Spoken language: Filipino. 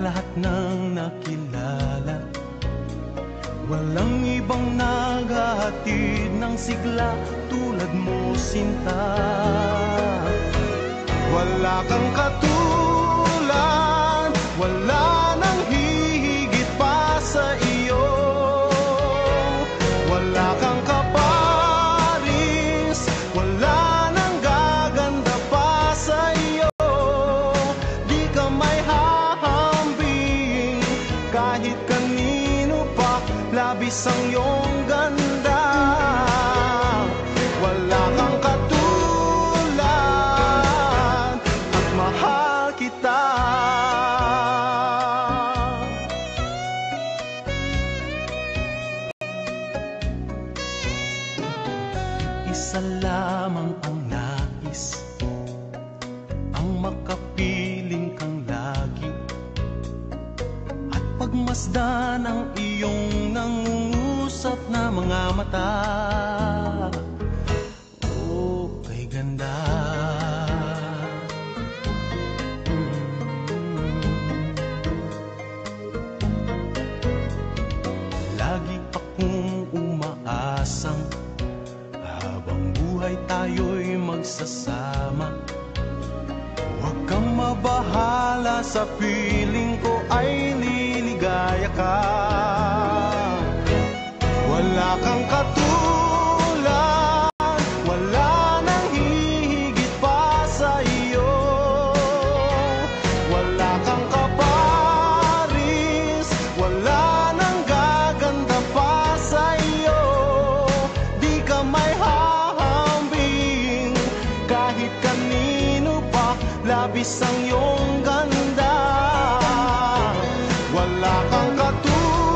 lahat ng nakilala. Walang ibang naghahatid ng sigla tulad mo, sinta. Wala kang katulad, wala nang hihigit pa sa iyo. Wala kang kaparis, wala nang gaganda pa sa iyo. Di ka may hahambing kahit kanino pa, labis ang iyong ganda. Wala kang katulad at mahal kita. Isa lamang ang nais, ang makapiling kang lagi, at pagmasdan ang iyong nangungusap na mga mata. Oh, kay ganda. Lagi akong umaasang habang buhay tayo'y magsasama. Huwag kang mabahala, sa piling ko ay liligaya ka. Wala kang katulad, wala nang hihigit pa sa iyo. Wala kang kaparis, wala nang gaganda pa sa iyo. Di ka may hahambing kahit kanino pa, labis ang iyong ganda. Wala kang katulad